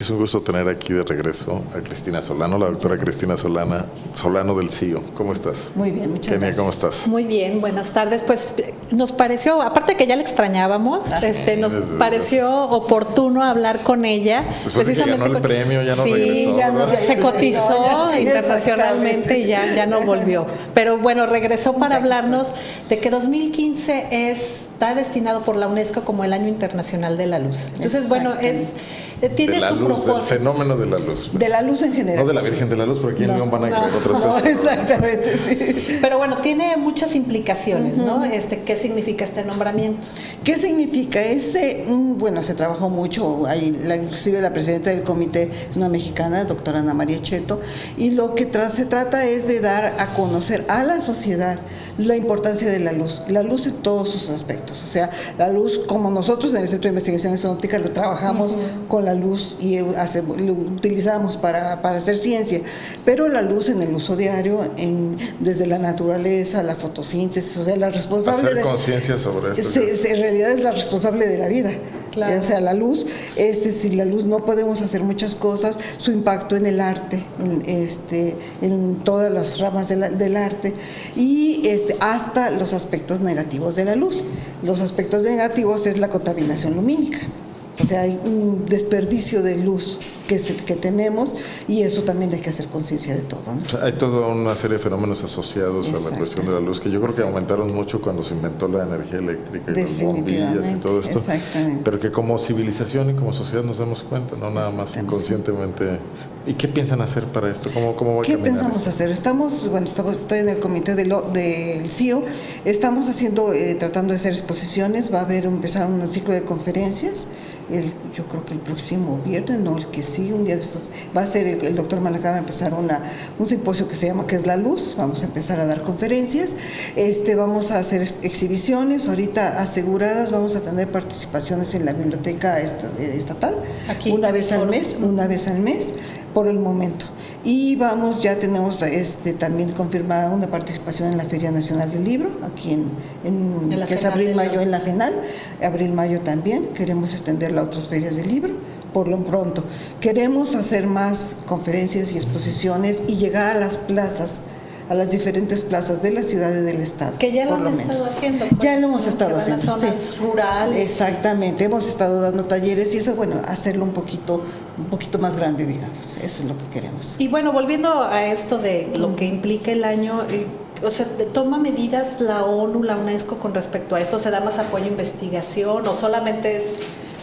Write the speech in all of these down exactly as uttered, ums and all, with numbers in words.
Es un gusto tener aquí de regreso a Cristina Solano, la doctora Cristina Solana, Solano del C I O. ¿Cómo estás? Muy bien, muchas Kenia, gracias. ¿cómo estás? Muy bien, buenas tardes. Pues nos pareció, aparte que ya la extrañábamos, ah, este, nos desde pareció desde... oportuno hablar con ella. Después precisamente de que ganó con... el premio, ya no sí, regresó. Ya no, se cotizó sí, internacionalmente y ya, ya no volvió. Pero bueno, regresó para hablarnos de que dos mil quince es, está destinado por la UNESCO como el Año Internacional de la Luz. Entonces, bueno, es... Tiene de la su luz, propósito. del fenómeno de la luz. De la luz en general. No de la Virgen de la Luz, porque aquí no, en León van a no, creer otras no, cosas. Exactamente, sí. Pero bueno, tiene muchas implicaciones, uh-huh. ¿no? Este, ¿qué significa este nombramiento? ¿Qué significa? Ese, bueno, se trabajó mucho, ahí, la, inclusive la presidenta del comité es una mexicana, doctora Ana María Cheto, y lo que tra se trata es de dar a conocer a la sociedad la importancia de la luz, la luz en todos sus aspectos, o sea, la luz como nosotros en el Centro de Investigaciones Ópticas lo trabajamos uh-huh. con la luz y hace, lo utilizamos para, para hacer ciencia, pero la luz en el uso diario, en, desde la naturaleza, la fotosíntesis, o sea, la responsable hacer de conciencia sobre esto. Se, se, en realidad es la responsable de la vida. Claro. O sea, la luz, este, sin la luz no podemos hacer muchas cosas, su impacto en el arte, en, este, en todas las ramas de la, del arte y este, hasta los aspectos negativos de la luz. Los aspectos negativos es la contaminación lumínica. O sea, hay un desperdicio de luz que, se, que tenemos y eso también hay que hacer conciencia de todo, ¿no? O sea, hay toda una serie de fenómenos asociados Exacto. a la cuestión de la luz que yo creo Exacto. que aumentaron mucho cuando se inventó la energía eléctrica y las bombillas y todo esto. Exactamente. Pero que como civilización y como sociedad nos damos cuenta, no nada más inconscientemente. ¿Y qué piensan hacer para esto? ¿Cómo, cómo va a ¿Qué caminar pensamos esto? hacer? Estamos, bueno, estamos, estoy en el comité del de C I O, estamos haciendo, eh, tratando de hacer exposiciones, va a haber empezar un ciclo de conferencias. El, yo creo que el próximo viernes, no, el que sí, un día de estos, va a ser el, el doctor Malacá va a empezar una, un simposio que se llama ¿Qué es la luz? Vamos a empezar a dar conferencias, este, vamos a hacer exhibiciones, ahorita aseguradas, vamos a tener participaciones en la biblioteca estatal, Aquí, una vez al mes, una vez al mes, por el momento. Y vamos, ya tenemos este, también confirmada una participación en la Feria Nacional del Libro, aquí en, en, en que es abril-mayo en la FENAL, abril-mayo también, queremos extenderla a otras ferias del libro, por lo pronto. Queremos hacer más conferencias y exposiciones y llegar a las plazas, a las diferentes plazas de la ciudad y del estado. Que ya lo han estado haciendo. Pues, ya lo hemos estado haciendo. Las zonas sí. rurales. Exactamente, hemos estado dando talleres y eso, bueno, hacerlo un poquito, un poquito más grande, digamos. Eso es lo que queremos. Y bueno, volviendo a esto de lo que implica el año, eh, o sea, ¿toma medidas la ONU, la UNESCO con respecto a esto? ¿Se da más apoyo a investigación o solamente es...?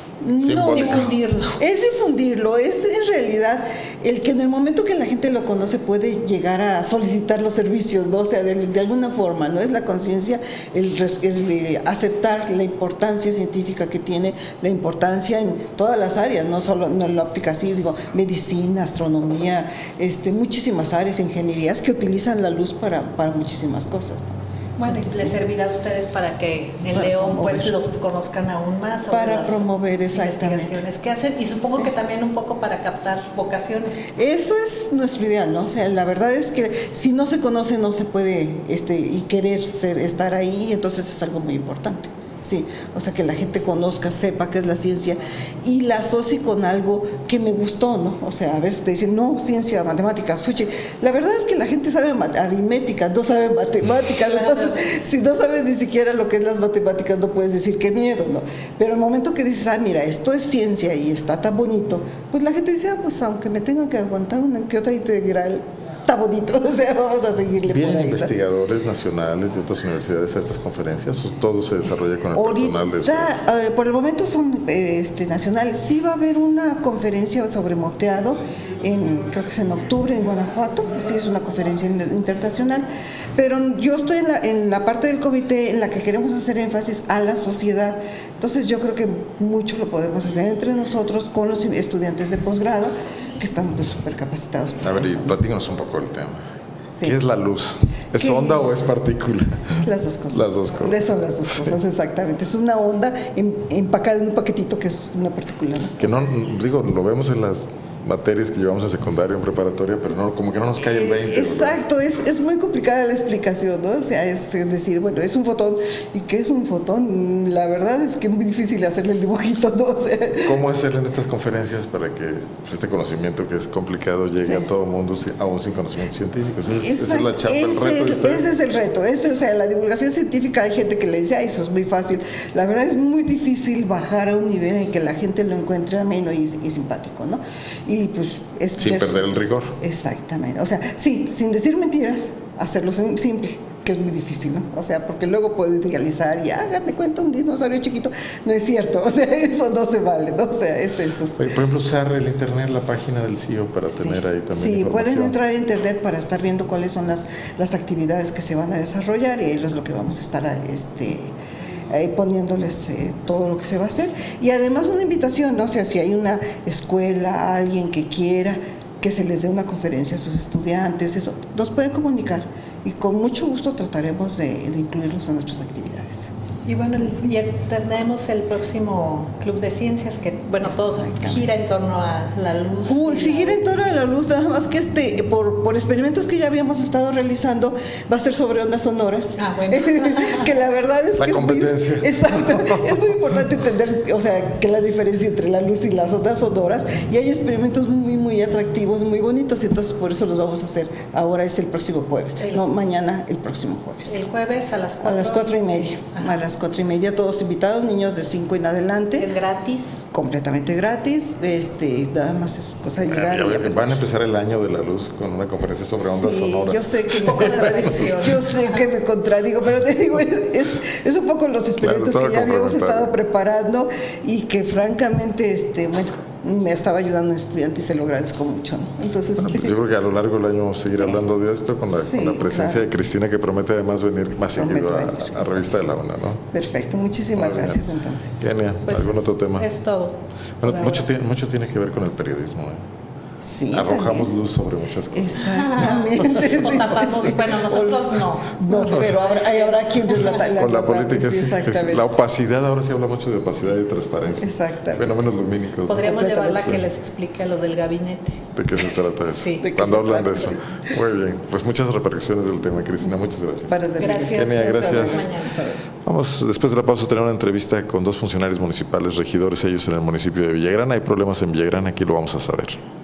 No, difundirlo. Es difundirlo, es en realidad el que en el momento que la gente lo conoce puede llegar a solicitar los servicios, ¿no? O sea, de, de alguna forma, ¿no? Es la conciencia, el, el aceptar la importancia científica que tiene, la importancia en todas las áreas, no solo no en la óptica, sí, digo, medicina, astronomía, este, muchísimas áreas, ingenierías que utilizan la luz para, para muchísimas cosas, ¿no? Bueno, y les servirá a ustedes para que en para León promover. pues los conozcan aún más sobre para las promover investigaciones que hacen y supongo sí. que también un poco para captar vocaciones. Eso es nuestro ideal, ¿no? O sea, la verdad es que si no se conoce no se puede este y querer ser estar ahí, entonces es algo muy importante. Sí, o sea, que la gente conozca, sepa qué es la ciencia y la asocie con algo que me gustó, ¿no? O sea, a veces te dicen, no, ciencia, matemáticas, fuchi. La verdad es que la gente sabe aritmética, no sabe matemáticas, entonces, si no sabes ni siquiera lo que es las matemáticas, no puedes decir qué miedo, ¿no? Pero el momento que dices, ah, mira, esto es ciencia y está tan bonito, pues la gente dice, ah, pues aunque me tenga que aguantar una que otra integral, está bonito, o sea, vamos a seguirle ¿Vienen por ahí, investigadores ¿no? nacionales de otras universidades a estas conferencias o todo se desarrolla con el Ahorita, personal de ustedes? Por el momento son este, nacionales. Sí va a haber una conferencia sobre moteado, en, creo que es en octubre en Guanajuato, sí es una conferencia internacional, pero yo estoy en la, en la parte del comité en la que queremos hacer énfasis a la sociedad. Entonces yo creo que mucho lo podemos hacer entre nosotros con los estudiantes de posgrado que están súper capacitados. A ver, y platícanos un poco el tema. Sí. ¿Qué es la luz? ¿Es onda es? o es partícula? Las dos cosas. Las dos cosas. Son las dos cosas, exactamente. Es una onda empacada en un paquetito que es una partícula, ¿no? Que no, digo, lo vemos en las materias que llevamos en secundaria, en preparatoria, pero no, como que no nos cae el veinte. Exacto, es, es muy complicada la explicación, ¿no? O sea, es decir, bueno, es un fotón, ¿y qué es un fotón? La verdad es que es muy difícil hacerle el dibujito, ¿no? O sea, ¿cómo hacer en estas conferencias para que pues, este conocimiento que es complicado llegue sí. a todo el mundo, aún sin conocimiento científico? Esa es, esa es la chapa, el reto. Es, ese es el reto, ese, o sea, la divulgación científica, hay gente que le dice, ay, eso es muy fácil. La verdad es muy difícil bajar a un nivel en que la gente lo encuentre ameno y, y simpático, ¿no? Y pues es sin eso, perder el rigor. Exactamente, o sea, sí, sin decir mentiras, hacerlo simple, que es muy difícil, ¿no? O sea, porque luego puedo idealizar y hágate cuenta un dinosaurio chiquito, no es cierto, o sea, eso no se vale, ¿no? O sea, es eso. Por ejemplo, usar el internet, la página del C I O para sí, tener ahí también sí, pueden entrar a internet para estar viendo cuáles son las, las actividades que se van a desarrollar y ahí es lo que vamos a estar a, este ahí poniéndoles eh, todo lo que se va a hacer. Y además una invitación, ¿no? O sea, si hay una escuela, alguien que quiera que se les dé una conferencia a sus estudiantes, eso, nos pueden comunicar y con mucho gusto trataremos de, de incluirlos en nuestras actividades. Y bueno, ya tenemos el próximo Club de Ciencias, que bueno, todo gira en torno a la luz. Uh, sí, gira en torno a la luz, nada más que este, por, por experimentos que ya habíamos estado realizando, va a ser sobre ondas sonoras. Ah, bueno. Que la verdad es la que competencia. Es muy, exacto, es muy importante entender, o sea, que la diferencia entre la luz y las ondas sonoras, y hay experimentos muy, muy atractivos, muy bonitos, entonces por eso los vamos a hacer. Ahora es el próximo jueves, el, no, mañana el próximo jueves. El jueves a las cuatro. A las cuatro y media, Ajá. a las cuatro y media, todos invitados, niños de cinco en adelante. ¿Es gratis? Completamente gratis, este, nada más es cosa de llegar. Bueno, y van a empezar el año de la luz con una conferencia sobre ondas sí, sonoras. Yo sé que me contradigo, yo sé que me contradigo, pero te digo, es, es, es un poco los experimentos claro, que ya habíamos estado preparando y que francamente, este, bueno, me estaba ayudando un estudiante y se lo agradezco mucho, ¿no? Entonces, bueno, pues yo creo que a lo largo del año vamos a seguir hablando de esto con la, sí, con la presencia claro. de Cristina, que promete además venir más seguido a, a Revista de la UNA, ¿no? Perfecto, muchísimas bueno, gracias entonces. Kenia, pues ¿algún es, otro tema? Es todo. Bueno, mucho tiene, mucho tiene que ver con el periodismo, ¿eh? Sí, arrojamos también. luz sobre muchas cosas. Exactamente. O tapamos, sí, sí. Bueno, nosotros no. No, pero habrá, ahí habrá quien deslata la Con la política, sí, sí. Exactamente. La opacidad, ahora se habla mucho de opacidad y transparencia. Exactamente. Fenómenos lumínicos. Podríamos llevarla a que les explique a los del gabinete. ¿De qué se trata eso? Sí. Cuando hablan de eso. Sí. Muy bien. Pues muchas repercusiones del tema, Cristina. Muchas gracias. Para gracias. Kenia, gracias. Mañana. Vamos, después de la pausa, a tener una entrevista con dos funcionarios municipales, regidores, ellos en el municipio de Villagrán. Hay problemas en Villagrán, aquí lo vamos a saber.